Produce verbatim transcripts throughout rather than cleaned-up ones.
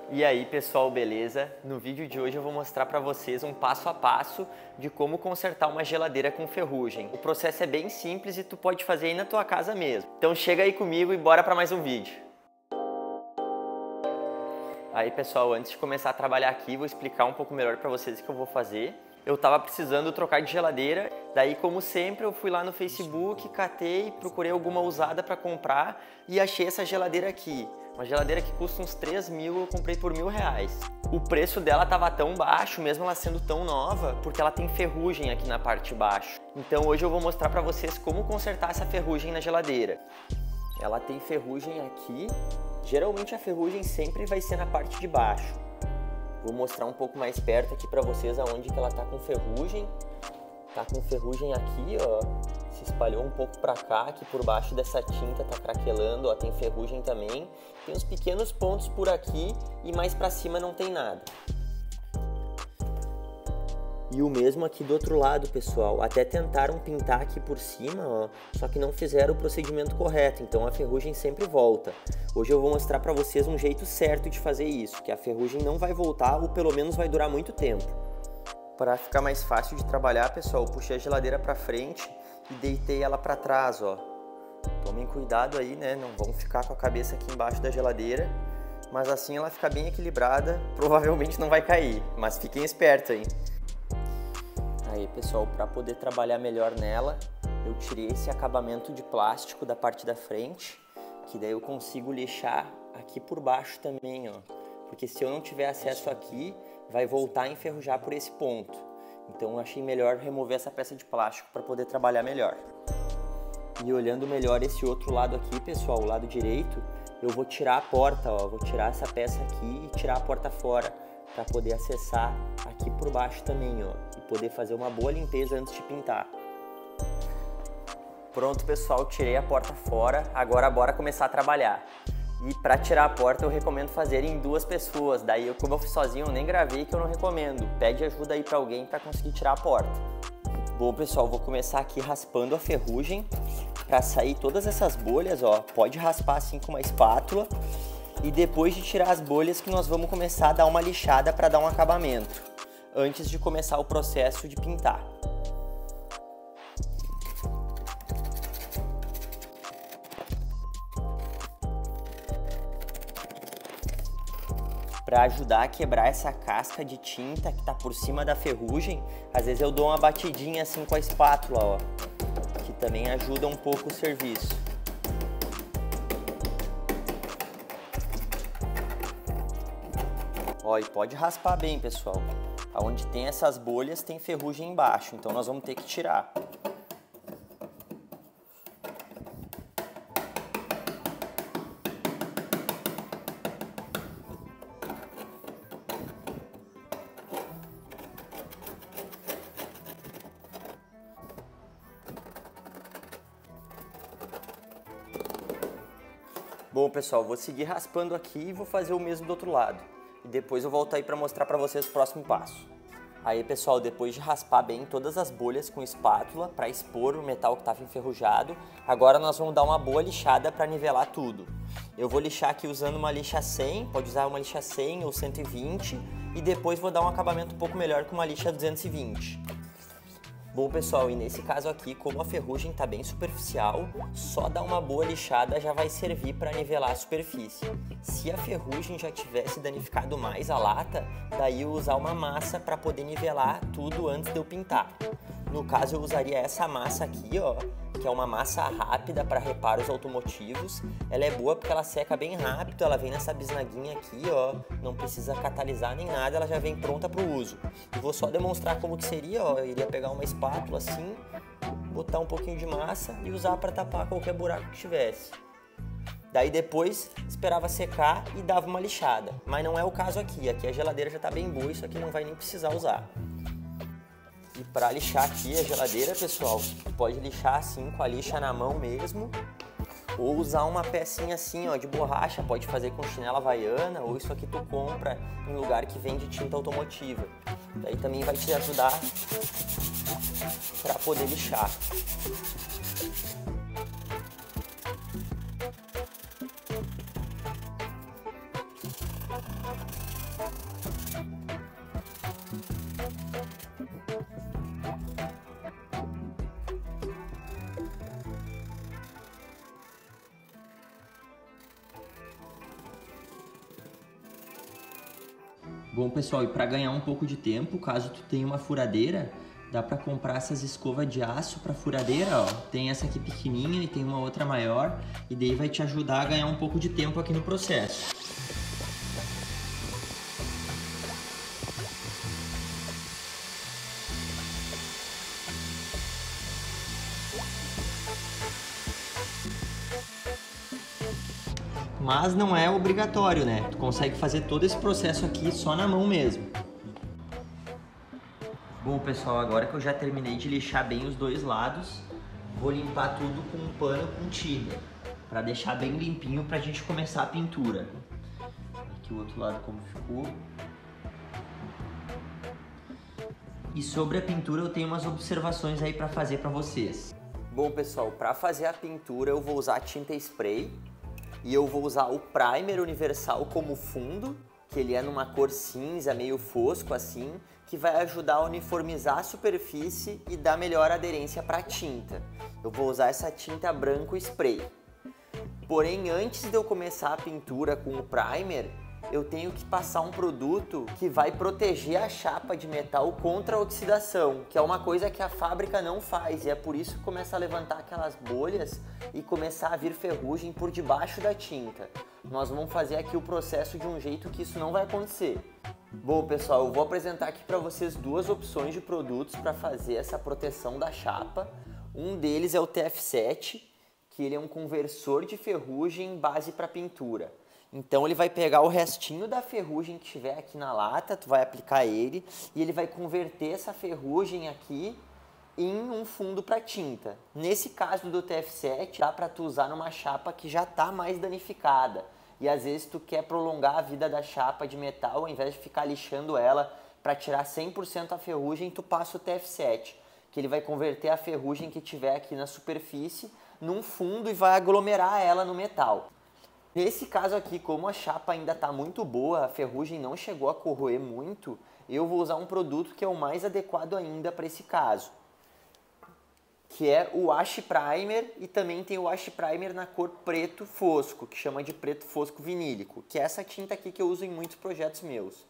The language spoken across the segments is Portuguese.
E aí pessoal, beleza? No vídeo de hoje eu vou mostrar para vocês um passo a passo de como consertar uma geladeira com ferrugem. O processo é bem simples e tu pode fazer aí na tua casa mesmo. Então chega aí comigo e bora para mais um vídeo. Aí pessoal, antes de começar a trabalhar aqui, vou explicar um pouco melhor para vocês o que eu vou fazer. Eu tava precisando trocar de geladeira, daí como sempre eu fui lá no Facebook, catei, procurei alguma usada para comprar e achei essa geladeira aqui. Uma geladeira que custa uns três mil, eu comprei por mil reais. O preço dela tava tão baixo, mesmo ela sendo tão nova, porque ela tem ferrugem aqui na parte de baixo. Então hoje eu vou mostrar para vocês como consertar essa ferrugem na geladeira. Ela tem ferrugem aqui, geralmente a ferrugem sempre vai ser na parte de baixo. Vou mostrar um pouco mais perto aqui para vocês aonde que ela tá com ferrugem. Tá com ferrugem aqui, ó. Se espalhou um pouco para cá, aqui por baixo dessa tinta tá craquelando, ó, tem ferrugem também. Tem uns pequenos pontos por aqui e mais para cima não tem nada. E o mesmo aqui do outro lado, pessoal. Até tentaram pintar aqui por cima, ó, só que não fizeram o procedimento correto, então a ferrugem sempre volta. Hoje eu vou mostrar para vocês um jeito certo de fazer isso, que a ferrugem não vai voltar ou pelo menos vai durar muito tempo. Para ficar mais fácil de trabalhar, pessoal, eu puxei a geladeira para frente e deitei ela para trás, ó. Tomem cuidado aí, né? Não vão ficar com a cabeça aqui embaixo da geladeira, mas assim ela fica bem equilibrada, provavelmente não vai cair, mas fiquem espertos aí. Aí, pessoal, para poder trabalhar melhor nela, eu tirei esse acabamento de plástico da parte da frente, que daí eu consigo lixar aqui por baixo também, ó. Porque se eu não tiver acesso aqui, vai voltar a enferrujar por esse ponto. Então eu achei melhor remover essa peça de plástico para poder trabalhar melhor. E olhando melhor esse outro lado aqui, pessoal, o lado direito, eu vou tirar a porta, ó. Vou tirar essa peça aqui e tirar a porta fora, para poder acessar aqui por baixo também, ó. E poder fazer uma boa limpeza antes de pintar. Pronto, pessoal, tirei a porta fora, agora bora começar a trabalhar. E para tirar a porta eu recomendo fazer em duas pessoas, daí eu, como eu fui sozinho, eu nem gravei, que eu não recomendo. Pede ajuda aí para alguém para conseguir tirar a porta. Bom, pessoal, vou começar aqui raspando a ferrugem para sair todas essas bolhas, ó. Pode raspar assim com uma espátula. E depois de tirar as bolhas que nós vamos começar a dar uma lixada para dar um acabamento, antes de começar o processo de pintar. Para ajudar a quebrar essa casca de tinta que tá por cima da ferrugem, às vezes eu dou uma batidinha assim com a espátula, ó, que também ajuda um pouco o serviço. Ó, e pode raspar bem, pessoal. Onde tem essas bolhas tem ferrugem embaixo, então nós vamos ter que tirar. Bom, pessoal, vou seguir raspando aqui e vou fazer o mesmo do outro lado. E depois eu volto aí para mostrar para vocês o próximo passo. Aí, pessoal, depois de raspar bem todas as bolhas com espátula para expor o metal que estava enferrujado, agora nós vamos dar uma boa lixada para nivelar tudo. Eu vou lixar aqui usando uma lixa cem, pode usar uma lixa cem ou cento e vinte, e depois vou dar um acabamento um pouco melhor com uma lixa duzentos e vinte. Bom, pessoal, e nesse caso aqui, como a ferrugem está bem superficial, só dar uma boa lixada já vai servir para nivelar a superfície. Se a ferrugem já tivesse danificado mais a lata, daí eu usar uma massa para poder nivelar tudo antes de eu pintar. No caso eu usaria essa massa aqui, ó, que é uma massa rápida para reparos automotivos. Ela é boa porque ela seca bem rápido, ela vem nessa bisnaguinha aqui, ó, não precisa catalisar nem nada, ela já vem pronta para o uso. E vou só demonstrar como que seria, ó, eu iria pegar uma espátula assim, botar um pouquinho de massa e usar para tapar qualquer buraco que tivesse. Daí depois esperava secar e dava uma lixada, mas não é o caso aqui, aqui a geladeira já está bem boa, isso aqui não vai nem precisar usar. E para lixar aqui a geladeira, pessoal, pode lixar assim com a lixa na mão mesmo, ou usar uma pecinha assim, ó, de borracha, pode fazer com chinela havaiana, ou isso aqui tu compra em lugar que vende tinta automotiva. Daí também vai te ajudar para poder lixar. Bom, pessoal, e para ganhar um pouco de tempo, caso tu tenha uma furadeira, dá para comprar essas escovas de aço para furadeira, ó. Tem essa aqui pequenininha e tem uma outra maior, e daí vai te ajudar a ganhar um pouco de tempo aqui no processo. Mas não é obrigatório, né? Tu consegue fazer todo esse processo aqui só na mão mesmo. Bom, pessoal, agora que eu já terminei de lixar bem os dois lados, vou limpar tudo com um pano com thinner, para deixar bem limpinho pra gente começar a pintura. Aqui o outro lado como ficou. E sobre a pintura eu tenho umas observações aí para fazer para vocês. Bom, pessoal, para fazer a pintura eu vou usar tinta spray. E eu vou usar o primer universal como fundo, que ele é numa cor cinza, meio fosco assim, que vai ajudar a uniformizar a superfície e dar melhor aderência para a tinta. Eu vou usar essa tinta branco spray. Porém, antes de eu começar a pintura com o primer, eu tenho que passar um produto que vai proteger a chapa de metal contra a oxidação, que é uma coisa que a fábrica não faz, e é por isso que começa a levantar aquelas bolhas e começar a vir ferrugem por debaixo da tinta. Nós vamos fazer aqui o processo de um jeito que isso não vai acontecer. Bom, pessoal, eu vou apresentar aqui para vocês duas opções de produtos para fazer essa proteção da chapa. Um deles é o T F sete, que ele é um conversor de ferrugem base para pintura. Então ele vai pegar o restinho da ferrugem que tiver aqui na lata, tu vai aplicar ele e ele vai converter essa ferrugem aqui em um fundo para tinta. Nesse caso do T F sete, dá para tu usar numa chapa que já está mais danificada. E às vezes tu quer prolongar a vida da chapa de metal, ao invés de ficar lixando ela para tirar cem por cento a ferrugem, tu passa o T F sete, que ele vai converter a ferrugem que tiver aqui na superfície num fundo e vai aglomerar ela no metal. Nesse caso aqui, como a chapa ainda está muito boa, a ferrugem não chegou a corroer muito, eu vou usar um produto que é o mais adequado ainda para esse caso, que é o Wash Primer, e também tem o Wash Primer na cor preto fosco, que chama de preto fosco vinílico, que é essa tinta aqui que eu uso em muitos projetos meus.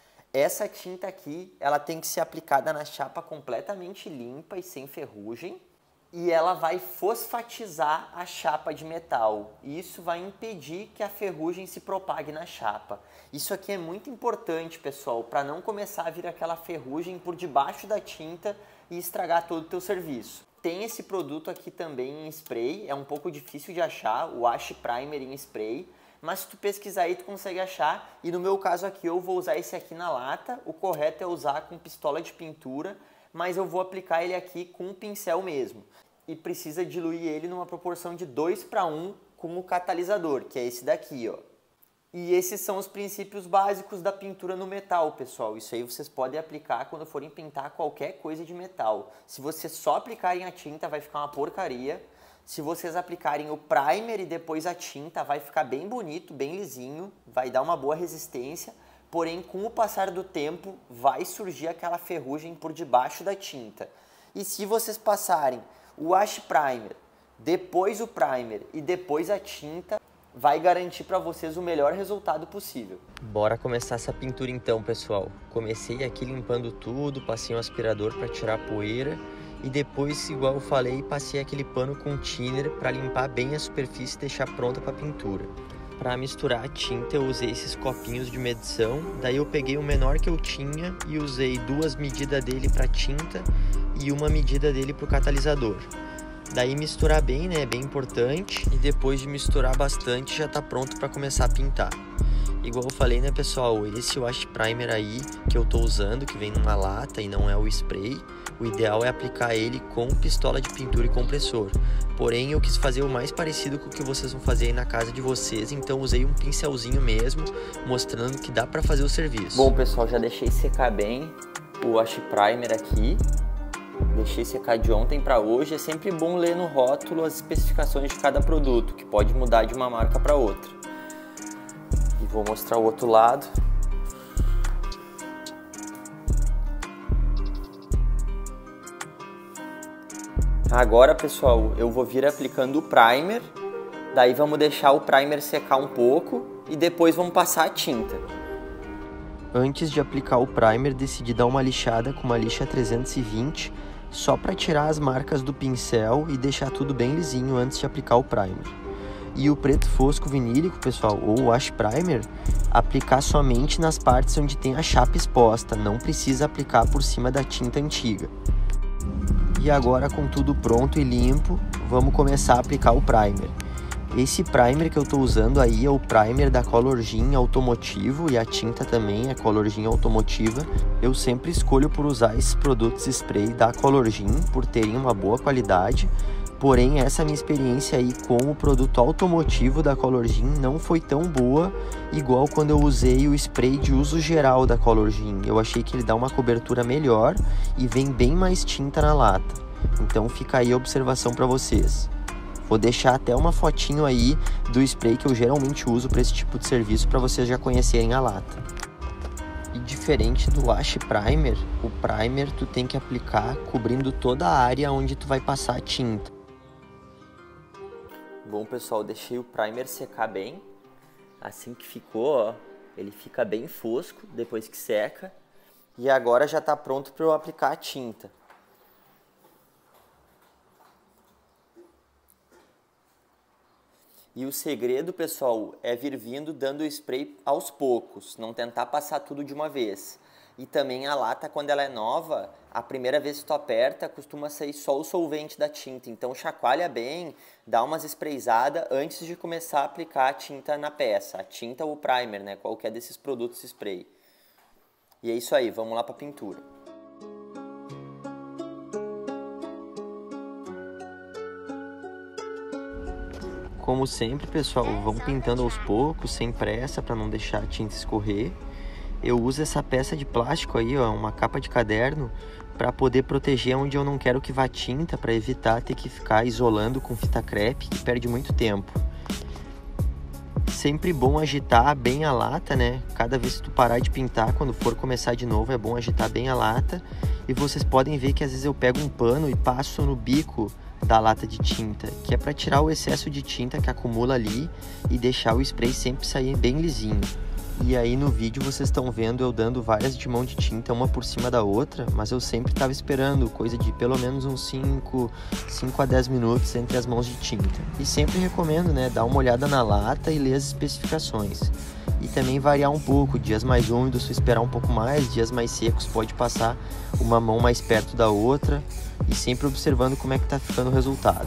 Essa tinta aqui, ela tem que ser aplicada na chapa completamente limpa e sem ferrugem, e ela vai fosfatizar a chapa de metal. E isso vai impedir que a ferrugem se propague na chapa. Isso aqui é muito importante, pessoal, para não começar a vir aquela ferrugem por debaixo da tinta e estragar todo o teu serviço. Tem esse produto aqui também em spray, é um pouco difícil de achar, o Wash Primer em spray, mas se tu pesquisar aí tu consegue achar, e no meu caso aqui eu vou usar esse aqui na lata. O correto é usar com pistola de pintura, mas eu vou aplicar ele aqui com um pincel mesmo. E precisa diluir ele numa proporção de dois para um com o catalisador, que é esse daqui, ó. E esses são os princípios básicos da pintura no metal, pessoal. Isso aí vocês podem aplicar quando forem pintar qualquer coisa de metal. Se vocês só aplicarem a tinta, vai ficar uma porcaria. Se vocês aplicarem o primer e depois a tinta, vai ficar bem bonito, bem lisinho, vai dar uma boa resistência. Porém, com o passar do tempo, vai surgir aquela ferrugem por debaixo da tinta. E se vocês passarem o Wash Primer, depois o primer e depois a tinta, vai garantir para vocês o melhor resultado possível. Bora começar essa pintura então, pessoal. Comecei aqui limpando tudo, passei um aspirador para tirar a poeira e depois, igual eu falei, passei aquele pano com thinner para limpar bem a superfície e deixar pronta para pintura. Para misturar a tinta eu usei esses copinhos de medição, daí eu peguei o menor que eu tinha e usei duas medidas dele para tinta e uma medida dele para o catalisador. Daí misturar bem, né, é bem importante, e depois de misturar bastante já tá pronto para começar a pintar. Igual eu falei, né, pessoal, esse Wash Primer aí que eu tô usando, que vem numa lata e não é o spray, o ideal é aplicar ele com pistola de pintura e compressor. Porém, eu quis fazer o mais parecido com o que vocês vão fazer aí na casa de vocês, então usei um pincelzinho mesmo, mostrando que dá para fazer o serviço. Bom, pessoal, já deixei secar bem o Wash Primer aqui. Deixei secar de ontem para hoje. É sempre bom ler no rótulo as especificações de cada produto, que pode mudar de uma marca para outra. E vou mostrar o outro lado. Agora, pessoal, eu vou vir aplicando o primer, daí vamos deixar o primer secar um pouco e depois vamos passar a tinta. Antes de aplicar o primer, decidi dar uma lixada com uma lixa trezentos e vinte, só para tirar as marcas do pincel e deixar tudo bem lisinho antes de aplicar o primer. E o preto fosco vinílico, pessoal, ou o wash primer, aplicar somente nas partes onde tem a chapa exposta, não precisa aplicar por cima da tinta antiga. E agora, com tudo pronto e limpo, vamos começar a aplicar o primer. Esse primer que eu estou usando aí é o primer da Colorgen Automotivo e a tinta também é Colorgen Automotiva. Eu sempre escolho por usar esses produtos spray da Colorgen por terem uma boa qualidade. Porém, essa minha experiência aí com o produto automotivo da Colorgen não foi tão boa igual quando eu usei o spray de uso geral da Colorgen. Eu achei que ele dá uma cobertura melhor e vem bem mais tinta na lata. Então fica aí a observação para vocês. Vou deixar até uma fotinho aí do spray que eu geralmente uso para esse tipo de serviço para vocês já conhecerem a lata. E diferente do wash primer, o primer tu tem que aplicar cobrindo toda a área onde tu vai passar a tinta. Bom, pessoal, deixei o primer secar bem. Assim que ficou, ó, ele fica bem fosco depois que seca. E agora já está pronto para eu aplicar a tinta. E o segredo, pessoal, é vir vindo dando o spray aos poucos, não tentar passar tudo de uma vez. E também a lata, quando ela é nova, a primeira vez que tu aperta, costuma sair só o solvente da tinta. Então chacoalha bem, dá umas sprayzadas antes de começar a aplicar a tinta na peça. A tinta ou o primer, né? Qualquer desses produtos spray. E é isso aí, vamos lá para a pintura. Como sempre, pessoal, vão pintando aos poucos, sem pressa, para não deixar a tinta escorrer. Eu uso essa peça de plástico aí, ó, uma capa de caderno, para poder proteger onde eu não quero que vá tinta, para evitar ter que ficar isolando com fita crepe, que perde muito tempo. Sempre bom agitar bem a lata, né? Cada vez que tu parar de pintar, quando for começar de novo, é bom agitar bem a lata. E vocês podem ver que às vezes eu pego um pano e passo no bico da lata de tinta, que é para tirar o excesso de tinta que acumula ali e deixar o spray sempre sair bem lisinho. E aí no vídeo vocês estão vendo eu dando várias de mão de tinta, uma por cima da outra, mas eu sempre estava esperando coisa de pelo menos uns cinco a dez minutos entre as mãos de tinta. E sempre recomendo, né, dar uma olhada na lata e ler as especificações. E também variar um pouco, dias mais úmidos esperar um pouco mais, dias mais secos pode passar uma mão mais perto da outra e sempre observando como é que está ficando o resultado.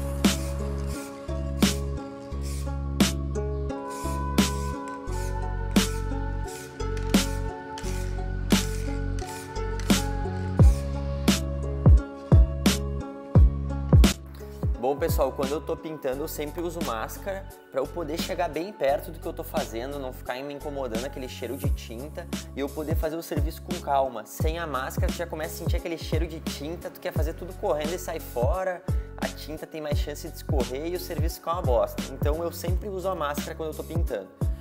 Bom, pessoal, quando eu tô pintando eu sempre uso máscara para eu poder chegar bem perto do que eu tô fazendo, não ficar me incomodando aquele cheiro de tinta e eu poder fazer o serviço com calma. Sem a máscara tu já começa a sentir aquele cheiro de tinta, tu quer fazer tudo correndo e sai fora, a tinta tem mais chance de escorrer e o serviço fica uma bosta. Então eu sempre uso a máscara quando eu tô pintando.